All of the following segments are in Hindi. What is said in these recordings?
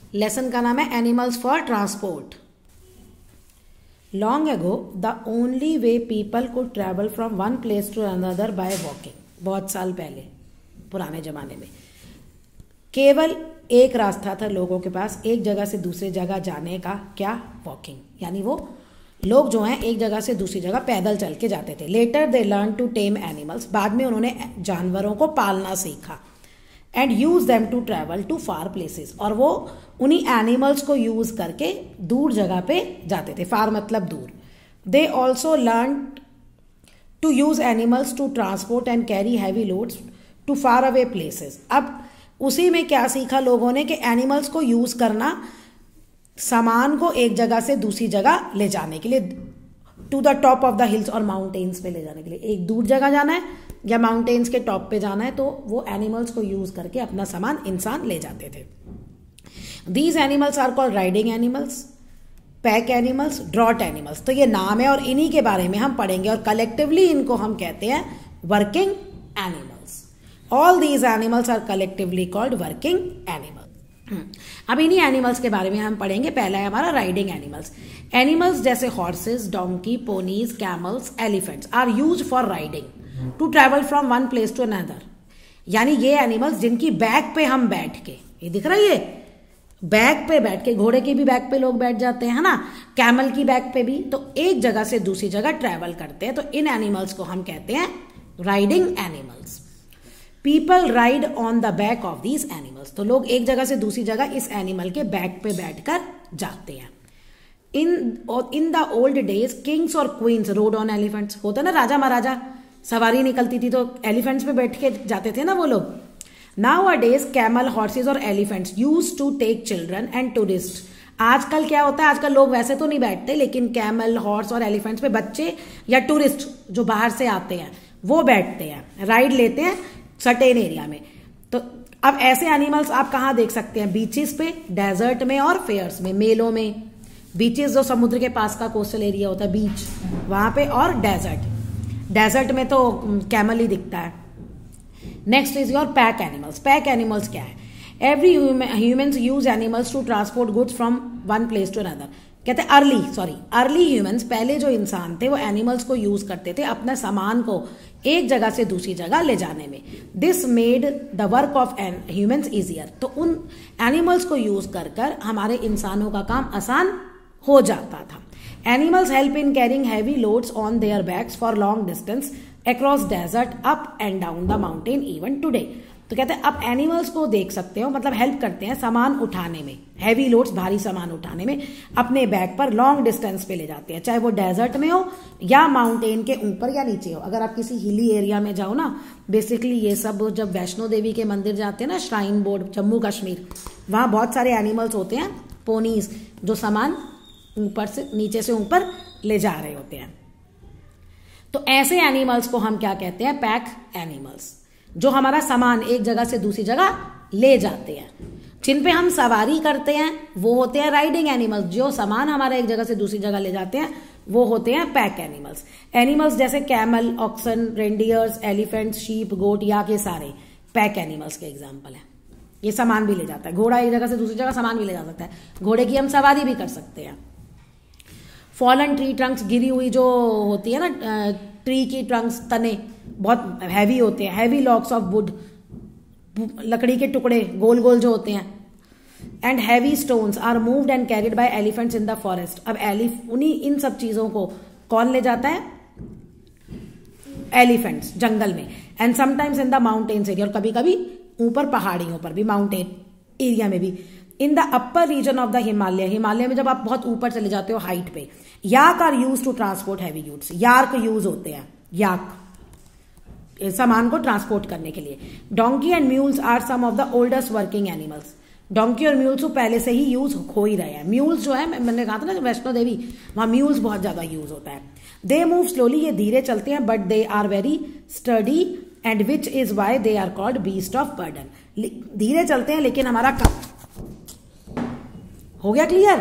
लेसन का नाम है animals for transport. Long ago the only way people could travel from one place to another by walking. बहुत साल पहले पुराने जमाने में केवल एक रास्ता था लोगों के पास एक जगह से दूसरी जगह जाने का, क्या? वॉकिंग। यानी वो लोग जो हैं एक जगह से दूसरी जगह पैदल चल के जाते थे। Later they learn to tame animals, बाद में उन्होंने जानवरों को पालना सीखा। And use them to travel to far places, और वो उन्हीं एनिमल्स को यूज करके दूर जगह पे जाते थे। फार मतलब दूर। They also learn to use animals to transport and carry heavy loads to far away places. अब उसी में क्या सीखा लोगों ने कि एनिमल्स को यूज करना सामान को एक जगह से दूसरी जगह ले जाने के लिए, to the top of the hills और माउंटेन्स पे ले जाने के लिए। एक दूर जगह जाना है या माउंटेन्स के टॉप पे जाना है तो वो एनिमल्स को यूज करके अपना सामान इंसान ले जाते थे। These animals are called riding animals, pack animals, draught animals. तो ये नाम है और इन्हीं के बारे में हम पढ़ेंगे और कलेक्टिवली इनको हम कहते हैं working animals. All these animals are collectively called working animals. अब इन्हीं एनिमल्स के बारे में हम पढ़ेंगे। पहला है हमारा राइडिंग एनिमल्स। एनिमल्स जैसे horses, donkey, ponies, camels, elephants are use for riding to travel from one place to another. यानी ये एनिमल्स जिनकी बैक पे हम बैठ के, ये दिख रहा है, ये बैक पे बैठ के, घोड़े की भी बैक पे लोग बैठ जाते हैं ना, कैमल की बैक पे भी, तो एक जगह से दूसरी जगह ट्रेवल करते हैं। तो इन एनिमल्स को हम कहते हैं riding animals. People ride on the back of these animals. तो लोग एक जगह से दूसरी जगह इस एनिमल के बैक पे बैठकर जाते हैं। In the old days kings और क्वींस रोड ऑन एलिफेंट्स। होता ना, राजा महाराजा सवारी निकलती थी तो एलिफेंट्स पे बैठ के जाते थे ना वो लोग। Nowadays camel, horses और elephants use to take children and tourist. आजकल क्या होता है, आजकल लोग वैसे तो नहीं बैठते, लेकिन कैमल, हॉर्स और एलिफेंट्स पे बच्चे या टूरिस्ट जो बाहर से आते हैं वो बैठते हैं, राइड लेते हैं सर्टेन एरिया में। तो अब ऐसे एनिमल्स आप कहाँ देख सकते हैं? बीचेस पे, डेजर्ट में और फेयर्स में, मेलों में। बीचेस जो समुद्र के पास का कोस्टल एरिया होता है, बीच, वहां पे, और डेजर्ट में तो कैमल ही दिखता है। Next is your pack animals. Pack animals क्या है? Every humans use animals to transport goods from one place to another. कहते हैं अर्ली ह्यूमन्स, पहले जो इंसान थे वो एनिमल्स को यूज करते थे अपने सामान को एक जगह से दूसरी जगह ले जाने में। This made the work of humans easier. तो उन एनिमल्स को यूज कर हमारे इंसानों का काम आसान हो जाता था। Animals help in carrying heavy loads on their backs for long distance across desert up and down the mountain even today. तो कहते हैं आप एनिमल्स को देख सकते हो, मतलब हेल्प करते हैं सामान उठाने में, हैवी लोड्स, भारी सामान उठाने में, अपने बैग पर लॉन्ग डिस्टेंस पे ले जाते हैं, चाहे वो डेजर्ट में हो या माउंटेन के ऊपर या नीचे हो। अगर आप किसी हिली एरिया में जाओ ना, बेसिकली ये सब जब वैष्णो देवी के मंदिर जाते हैं ना, श्राइन बोर्ड जम्मू कश्मीर, वहां बहुत सारे एनिमल्स होते हैं, पोनीज, जो सामान ऊपर से नीचे से ऊपर ले जा रहे होते हैं। तो ऐसे एनिमल्स को हम क्या कहते हैं? पैक एनिमल्स, जो हमारा सामान एक जगह से दूसरी जगह ले जाते हैं। जिन पे हम सवारी करते हैं वो होते हैं राइडिंग एनिमल्स। जो सामान हमारा एक जगह से दूसरी जगह ले जाते हैं वो होते हैं पैक एनिमल्स। एनिमल्स जैसे camel, oxen, reindeers, elephants, sheep, goat, या के सारे पैक एनिमल्स के एग्जाम्पल हैं। ये सामान भी ले जाता है। घोड़ा एक जगह से दूसरी जगह सामान भी ले जा सकता है, घोड़े की हम सवारी भी कर सकते हैं। फॉलन ट्री ट्रंक्स, गिरी हुई जो होती है ना ट्री की ट्रंक्स, तने बहुत हैवी होते हैं। हैवी लॉक्स ऑफ वुड, लकड़ी के टुकड़े गोल गोल जो होते हैं। And heavy stones are moved and carried by elephants in the forest. अब उन्हीं इन सब चीजों को कौन ले जाता है? एलिफेंट्स, जंगल में। And sometimes in the mountains area, और कभी कभी ऊपर पहाड़ियों पर भी, माउंटेन एरिया में भी। In the upper region of the Himalaya, Himalaya में जब आप बहुत ऊपर चले जाते हो हाइट पे। Yak are use to transport heavy goods, yak use होते हैं, याक सामान को ट्रांसपोर्ट करने के लिए। Donkey and mules are some of the oldest working animals. Donkey और म्यूल्स तो पहले से ही यूज हो ही रहे हैं। म्यूल्स जो है, मैंने कहा था ना वैष्णो देवी, वहां म्यूल्स बहुत ज्यादा यूज होता है। दे मूव स्लोली, ये धीरे चलते हैं, but they are very steady and which is why they are called beast of burden. धीरे चलते हैं लेकिन हमारा काम हो गया क्लियर?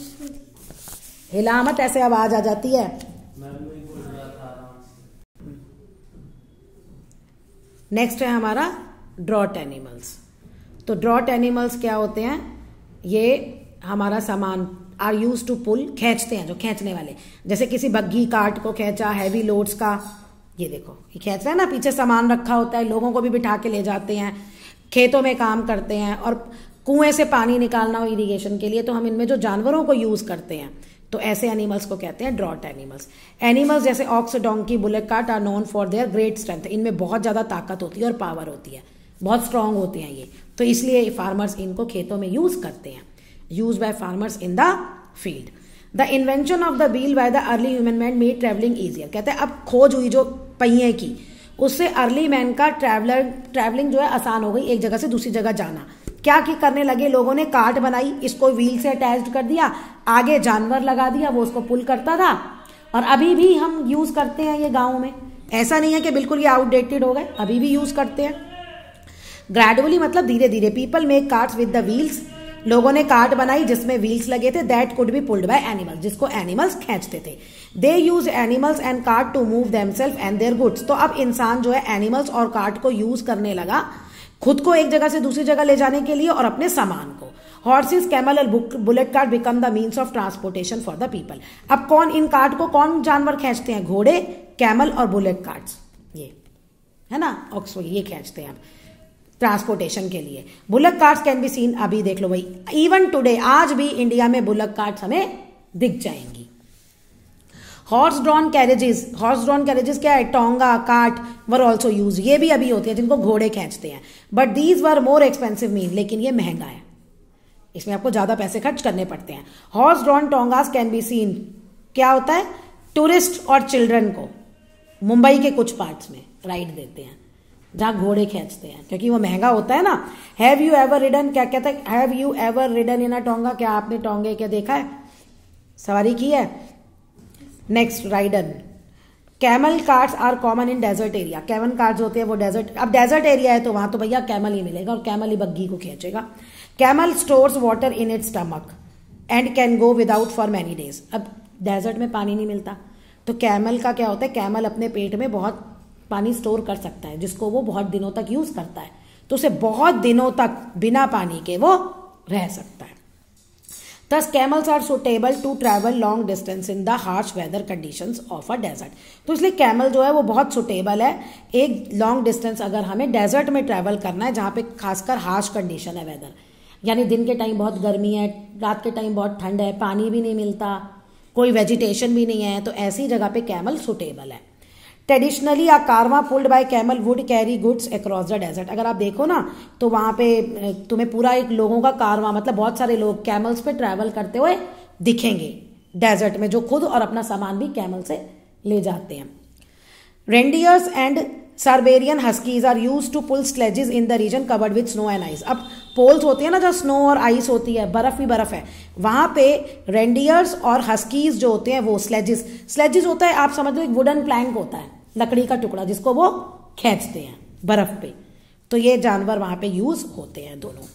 हिला मत, ऐसे आवाज आ जाती है। नेक्स्ट है हमारा ड्रॉट एनिमल्स। तो ड्रॉट एनिमल्स क्या होते हैं? ये हमारा सामान आर यूज टू पुल, खींचते हैं, जो खींचने वाले, जैसे किसी बग्घी कार्ट को खींचा, हैवी लोड्स का, ये देखो ये खींच रहे हैं ना, पीछे सामान रखा होता है, लोगों को भी बिठा के ले जाते हैं, खेतों में काम करते हैं, और कुएं से पानी निकालना हो इरिगेशन के लिए, तो हम इनमें जो जानवरों को यूज करते हैं तो ऐसे एनिमल्स को कहते हैं ड्रॉट एनिमल्स। एनिमल्स जैसे ox, donkey, bullock cart are known for their great strength, इनमें बहुत ज्यादा ताकत होती है और पावर होती है, बहुत स्ट्रांग होते हैं ये, तो इसलिए फार्मर्स इनको खेतों में यूज करते हैं। Use by farmers in the field. The invention of the wheel by the early human man made travelling easier, कहते हैं अब खोज हुई जो पहिए की, उससे अर्ली मैन का ट्रैवलिंग जो है आसान हो गई, एक जगह से दूसरी जगह जाना। क्या करने लगे लोगों ने, कार्ट बनाई, इसको व्हील से अटैच्ड कर दिया, आगे जानवर लगा दिया, वो उसको पुल करता था, और अभी भी हम यूज करते हैं ये गाँव में, ऐसा नहीं है कि बिल्कुल ये आउटडेटेड हो गए, अभी भी यूज करते हैं। ग्रेजुअली मतलब धीरे धीरे, people make carts with the wheels, लोगों ने कार्ट बनाई जिसमें व्हील्स लगे थे, that could be pulled by animals, जिसको एनिमल्स खींचते थे। They use animals and cart to move themself and their goods, तो अब इंसान जो है एनिमल्स और कार्ट को यूज करने लगा खुद को एक जगह से दूसरी जगह ले जाने के लिए और अपने सामान को। हॉर्सेस, कैमल और bullock cart become the means of transportation for the people. अब कौन इन कार्ट को कौन जानवर खींचते हैं, घोड़े, कैमल और बुलेट कार्ट्स, ये है ना, ऑक्सफोर्ड, ये खींचते हैं अब ट्रांसपोर्टेशन के लिए। Bullock carts can be seen, अभी देख लो भाई, इवन टुडे, आज भी इंडिया में बुलक कार्ट्स हमें दिख जाएंगी। हॉर्स ड्रॉन कैरेजेस क्या है, tonga, cart were also use, ये भी अभी होते हैं जिनको घोड़े खींचते हैं, but these were more expensive mean, लेकिन ये महंगा है, इसमें आपको ज्यादा पैसे खर्च करने पड़ते हैं। Horse drawn tongas can be seen, क्या होता है, टूरिस्ट और चिल्ड्रन को मुंबई के कुछ पार्ट्स में राइड देते हैं जहां घोड़े खींचते हैं, क्योंकि वो महंगा होता है ना। हैव यू एवर रिडन, क्या कहता है, have you ever ridden in a tonga, क्या आपने टोंगे क्या देखा है, सवारी की है। Next, ridden. Camel carts are common in desert area, camel carts होते हैं वो डेजर्ट, अब डेजर्ट एरिया है तो वहां तो भैया कैमल ही मिलेगा और कैमल ही बग्घी को खींचेगा। Camel stores water in its stomach and can go without for many days, अब डेजर्ट में पानी नहीं मिलता तो कैमल का क्या होता है, कैमल अपने पेट में बहुत पानी स्टोर कर सकता है, जिसको वो बहुत दिनों तक यूज करता है, तो उसे बहुत दिनों तक बिना पानी के वो रह सकता है। Thus camels are suitable to travel long distance in the harsh weather conditions of a desert, तो इसलिए कैमल जो है वो बहुत सुटेबल है एक लॉन्ग डिस्टेंस अगर हमें डेजर्ट में ट्रैवल करना है, जहां पे खासकर हार्श कंडीशन है वेदर, यानी दिन के टाइम बहुत गर्मी है, रात के टाइम बहुत ठंड है, पानी भी नहीं मिलता, कोई वेजिटेशन भी नहीं है, तो ऐसी जगह पे कैमल सुटेबल है। Traditionally a caravan pulled by camel would carry goods across the desert, अगर आप देखो ना तो वहां पे तुम्हें पूरा एक लोगों का कारवा, मतलब बहुत सारे लोग कैमल्स पे ट्रैवल करते हुए दिखेंगे डेजर्ट में, जो खुद और अपना सामान भी कैमल से ले जाते हैं। Reindeers and Siberian huskies are use to pull sledges in the region covered with snow and ice, अब पोल्स होती है ना जहाँ स्नो और आइस होती है, बर्फ ही बर्फ है, वहां पे रेंडियर्स और हस्कीज जो होते हैं वो स्लेजेस होता है, आप समझ लो एक वुडन प्लैंक होता है, लकड़ी का टुकड़ा, जिसको वो खींचते हैं बर्फ पे, तो ये जानवर वहां पे यूज होते हैं दोनों।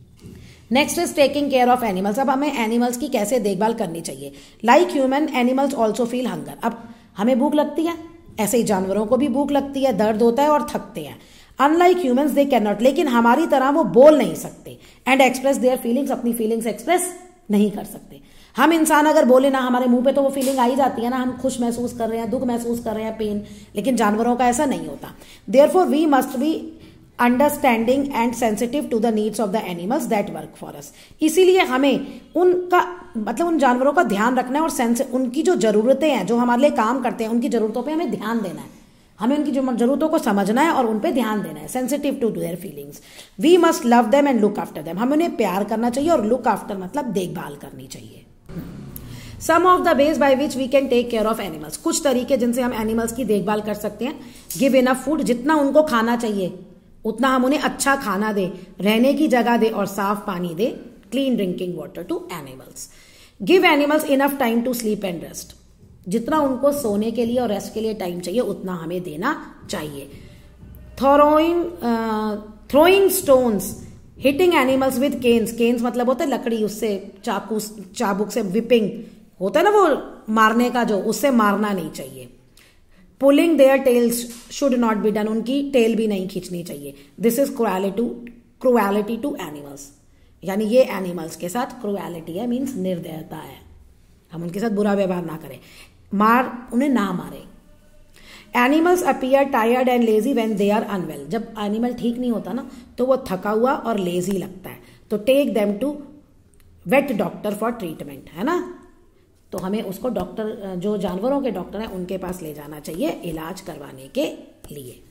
Next is taking care of animals, अब हमें एनिमल्स की कैसे देखभाल करनी चाहिए। Like human animals also feel hunger, अब हमें भूख लगती है, ऐसे ही जानवरों को भी भूख लगती है, दर्द होता है और थकते हैं। Unlike humans they can not, लेकिन हमारी तरह वो बोल नहीं सकते, एंड एक्सप्रेस देयर फीलिंग्स, अपनी फीलिंग्स एक्सप्रेस नहीं कर सकते। हम इंसान अगर बोले ना हमारे मुंह पे तो वो फीलिंग आ ही जाती है ना, हम खुश महसूस कर रहे हैं, दुख महसूस कर रहे हैं, पेन, लेकिन जानवरों का ऐसा नहीं होता। Therefore we must be understanding and sensitive to the needs of the animals that work for us, इसीलिए हमें उनका मतलब उन जानवरों का ध्यान रखना है और उनकी जो जरूरतें हैं, जो हमारे लिए काम करते हैं, उनकी जरूरतों पे हमें ध्यान देना है, हमें उनकी जो जरूरतों को समझना है और उन पे ध्यान देना है। Sensitive to their feelings, we must love them and look after them, हमें उन्हें प्यार करना चाहिए और लुक आफ्टर मतलब देखभाल करनी चाहिए। Some of the ways by which we can take care of animals, कुछ तरीके जिनसे हम एनिमल्स की देखभाल कर सकते हैं। गिव इनफ फूड, जितना उनको खाना चाहिए उतना हम उन्हें अच्छा खाना दे, रहने की जगह दे और साफ पानी दे। Clean drinking water to animals. Give animals enough time to sleep and rest, जितना उनको सोने के लिए और रेस्ट के लिए टाइम चाहिए उतना हमें देना चाहिए। Throwing stones, hitting animals with canes, canes मतलब होता है लकड़ी, उससे चाबुक से, विपिंग होता है ना वो मारने का, जो उससे मारना नहीं चाहिए। Pulling their tails should not be done, उनकी टेल भी नहीं खींचनी चाहिए। This is cruelty to animals, यानी ये एनिमल्स के साथ क्रुएलिटी है, मीन्स निर्दयता है, हम उनके साथ बुरा व्यवहार ना करें, उन्हें ना मारे। Animals appear tired and lazy when they are unwell, जब एनिमल ठीक नहीं होता ना तो वो थका हुआ और लेजी लगता है, तो take them to vet doctor for treatment, है ना। तो हमें उसको डॉक्टर, जो जानवरों के डॉक्टर हैं उनके पास ले जाना चाहिए इलाज करवाने के लिए।